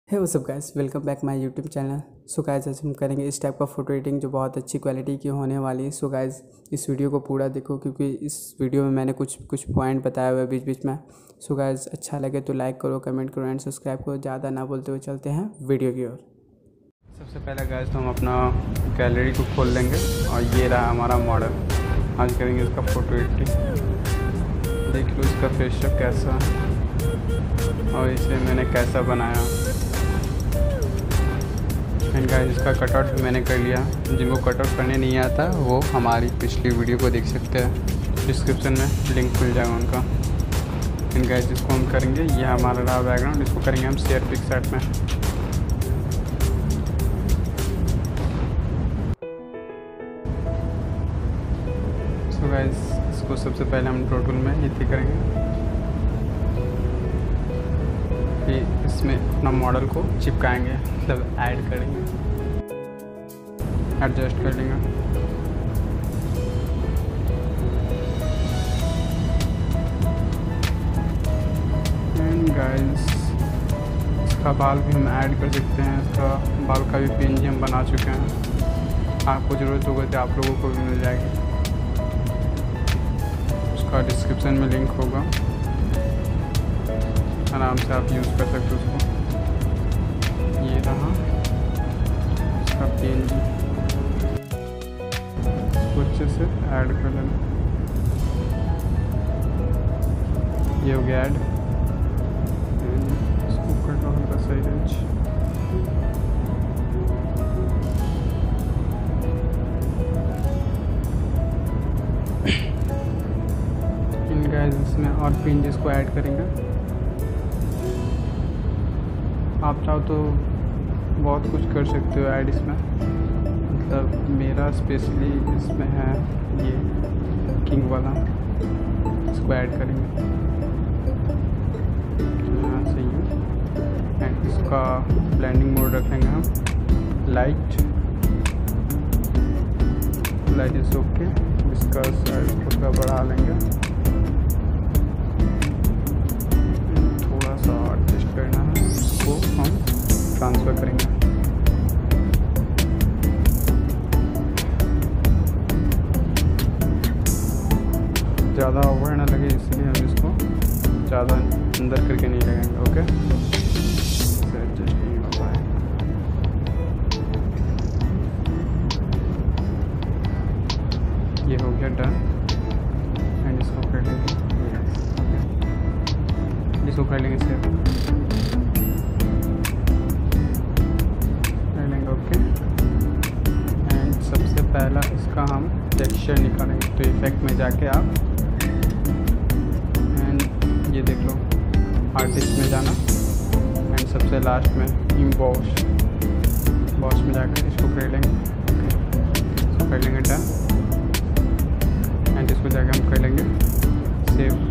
हे वो up guys, welcome back my YouTube channel. So guys, आज हम करेंगे इस टाइप का फ़ोटो एडिटिंग जो बहुत अच्छी क्वालिटी की होने वाली है। सो गाइस, इस वीडियो को पूरा देखो क्योंकि इस वीडियो में मैंने कुछ पॉइंट बताया हुआ है बीच बीच में। सो गाइस, अच्छा लगे तो लाइक करो, कमेंट करो एंड सब्सक्राइब करो। ज़्यादा ना बोलते हुए चलते हैं वीडियो की ओर। सबसे पहले गाइस तो हम अपना गैलरी को खोल लेंगे और ये रहा हमारा मॉडल। आज करेंगे इसका फ़ोटो एडिटिंग। देख लो इसका फेस कैसा और इसे मैंने कैसा बनाया। एंड गाइस, इसका कटआउट भी मैंने कर लिया। जिनको कटआउट करने नहीं आता वो हमारी पिछली वीडियो को देख सकते हैं, डिस्क्रिप्शन में लिंक खुल जाएगा उनका। एंड गाइस, इसको हम करेंगे, ये हमारा रहा बैकग्राउंड, इसको करेंगे हम शेयर पिक्सआर्ट में। सो गाइस, इसको सबसे पहले हम ड्रॉ टूल में इतनी करेंगे, इसमें अपना मॉडल को चिपकाएंगे, मतलब ऐड करेंगे, एडजस्ट कर लेंगे। एंड गाइस, इसका बाल भी हम ऐड कर सकते हैं। इसका बाल का भी पेज हम बना चुके हैं। आपको ज़रूरत होगा तो आप लोगों को भी मिल जाएगी, उसका डिस्क्रिप्शन में लिंक होगा, आराम से आप यूज़ कर सकते हो उसको। ये रहा इसका पेज, इसको अच्छे से ऐड कर लेना। ये हो गया ऐड। इसको कर लो हल्का सा रेंज। इन गाइस, इसमें और पेजेस को ऐड करेंगे। आप चाहो तो बहुत कुछ कर सकते हो ऐड इसमें, मतलब मेरा स्पेशली इसमें है ये किंग वाला, इसको ऐड करेंगे यहाँ से ही। एंड इसका ब्लेंडिंग मोड रख लेंगे हम लाइट इस ओके। इसका साइज थोड़ा बढ़ा लेंगे, थोड़ा सा एडजस्ट करना है, इसको हम ट्रांसफ़र करेंगे। ज़्यादा ओवर ना लगे इसलिए हम इसको ज़्यादा अंदर करके नहीं लगाएंगे। ओके, एडजस्ट नहीं हो पाए। ये हो गया डन। एंड इसको कर लेंगे, इसको कर लेंगे सेव कर लेंगे। ओके, एंड सबसे पहला इसका हम टेक्सचर निकालेंगे, तो इफेक्ट में जाके आप एंड ये देख लो आर्टिस्ट में जाना एंड सबसे लास्ट में इम्बॉस में जाकर इसको कर लेंगे। इसको कर लेंगे डन। एंड इसको जाके हम कर लेंगे सेव।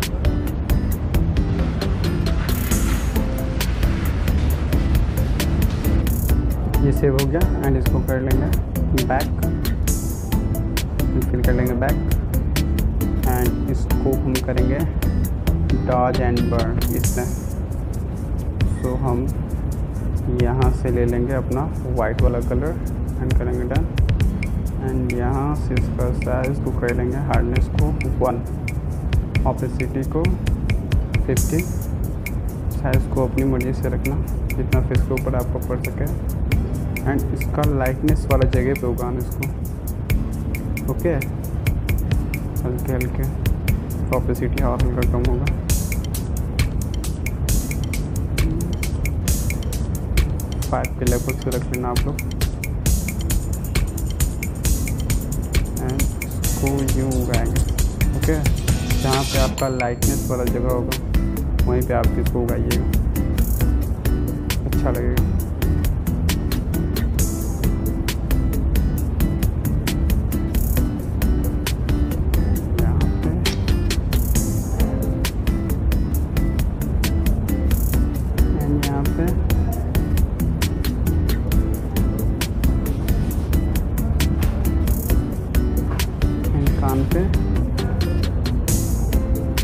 ये सेव हो गया। एंड इसको कर लेंगे बैक, फिर कर लेंगे बैक। एंड इसको हम करेंगे डॉज एंड बर्न इसमें। तो हम यहाँ से ले लेंगे अपना वाइट वाला कलर एंड करेंगे डन। एंड यहाँ से इसका साइज को कर लेंगे, हार्डनेस को 1, ऑपेसिटी को 50। साइज को अपनी मर्जी से रखना, जितना फेस के ऊपर आपको पड़ सके। एंड इसका लाइटनेस वाला जगह पे उगाना इसको। ओके, हल्के हल्के, ऑपेसिटी और हल्का कम होगा। फाइव के लेवल से रख लेना आप लोग। एंड इसको यूँ उगाएंगे। ओके, जहाँ पे आपका लाइटनेस वाला जगह होगा वहीं पे आप इसको उगाइएगा, अच्छा लगेगा। कान पे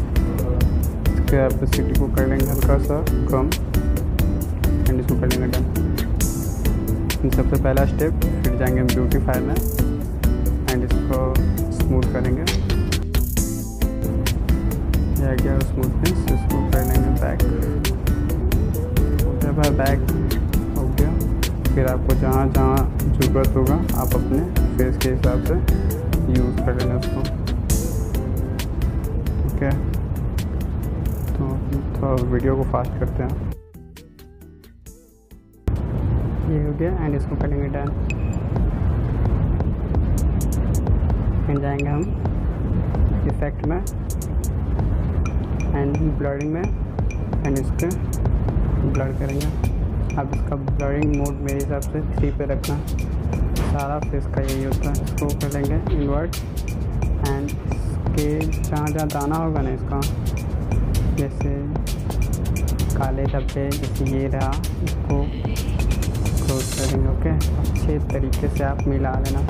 इसके ऑपेसिटी को कर लेंगे हल्का सा कम एंड इसको कर लेंगे डन। सबसे पहला स्टेप, फिर जाएंगे हम ब्यूटीफायर में एंड इसको स्मूथ करेंगे। यह गया स्मूथनेस, इसको कर लेंगे बैक। जब बैक हो गया, फिर आपको जहाँ जहाँ ज़रूरत होगा आप अपने फेस के हिसाब से यूज़ कर लेना उसको। ओके, तो थोड़ा वीडियो को फास्ट करते हैं। ये हो गया एंड इसको करेंगे डन। फिर जाएंगे हम इफेक्ट में एंड ब्लरिंग में एंड इसके ब्लर करेंगे। अब इसका ब्लरिंग मोड मेरे हिसाब से 3 पे रखना, सारा फेस का यही होता है। इसको कर लेंगे इन्वर्ट एंड इसके जहाँ जहाँ दाना होगा ना इसका, जैसे काले धब्बे जैसे ये रहा, इसको क्लोज करेंगे। ओके, अच्छे तरीके से आप मिला लेना।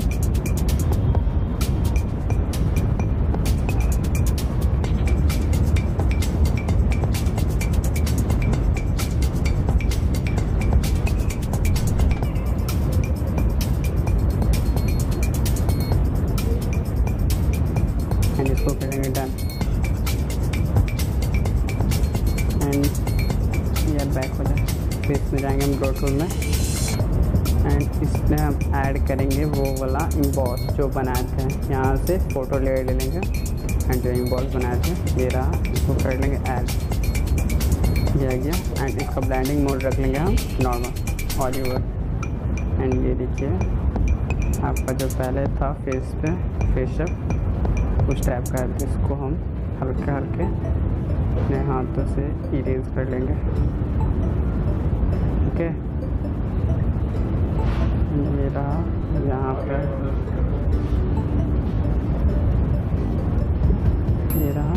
एंड इसको करेंगे डन एंड यार बैक हो जाए। फिर इसमें जाएंगे हम ड्रॉ टूल में एंड इसमें हम ऐड करेंंगे वो वाला इम्बॉस जो बनाए थे। यहाँ से फ़ोटो ले लेंगे एंड जो इम्बॉस बनाए थे ये रहा, इसको कर लेंगे ऐड। ये आ गया एंड इसका ब्लेंडिंग मोड रख लेंगे हम नॉर्मल ऑल ओवर। एंड ये देखिए आपका जो पहले था फेस पे फेसअप उस टाइप का है, इसको हम हल्के हल्के अपने हाथों से इरेज कर लेंगे। ओके, ये रहा यहाँ पर, ये रहा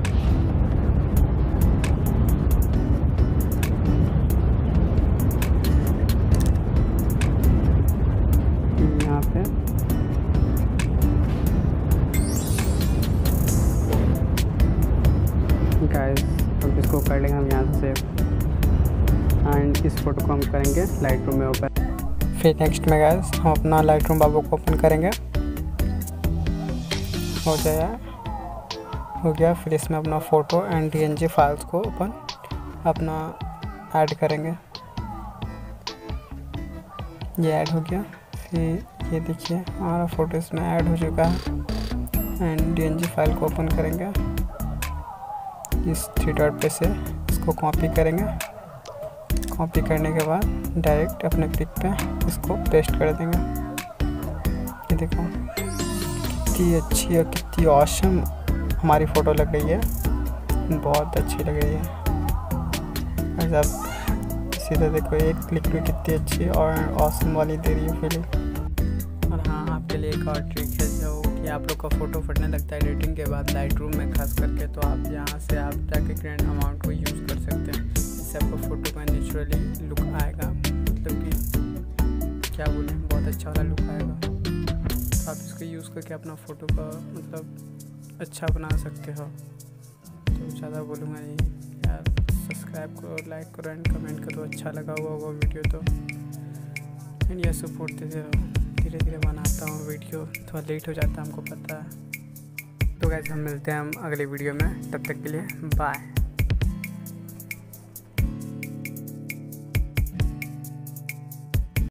यहाँ पे। गाइस अब इसको कर लेंगे हम यहाँ से एंड इस फोटो को हम करेंगे लाइट रूम में ओपन। फिर नेक्स्ट में गाइस हम अपना लाइट रूम बाबू को ओपन करेंगे। हो जाए, हो गया। फिर इसमें अपना फ़ोटो एंड DNG फाइल्स को ओपन अपना ऐड करेंगे। ये ऐड हो गया। फिर ये देखिए हमारा फ़ोटो इसमें ऐड हो चुका है एंड DNG फाइल को ओपन करेंगे। इस 3 डॉट पे से इसको कॉपी करेंगे। कॉपी करने के बाद डायरेक्ट अपने पिक पे इसको पेस्ट कर देंगे। ये देखो कितनी अच्छी और कितनी ऑसम हमारी फ़ोटो लग रही है, बहुत अच्छी लग रही है। और अब सीधा देखो एक क्लिक में कितनी अच्छी और ऑसम वाली दे रही है फीलिंग। और हाँ, आपके लिए एक और ट्रिक है जो कि आप लोग का फ़ोटो फटने लगता है एडिटिंग के बाद लाइट रूम में खास करके, तो आप यहाँ से आप जाके ग्रैंड अमाउंट को यूज़ कर सकते हैं। इससे आपका फ़ोटो का नेचुरली लुक आएगा, मतलब कि क्या बोलें, बहुत अच्छा वाला लुक आएगा। तो आप इसको यूज़ करके अपना फ़ोटो का मतलब अच्छा बना सकते हो। तो ज़्यादा बोलूँगा नहीं यार, सब्सक्राइब करो, लाइक करो एंड कमेंट करो। अच्छा लगा हुआ होगा वीडियो तो एंड ये सपोर्ट देते रहो। धीरे धीरे बनाता हूँ वीडियो, थोड़ा लेट हो जाता है हमको पता है। तो गाइस हम मिलते हैं हम अगले वीडियो में, तब तक के लिए बाय।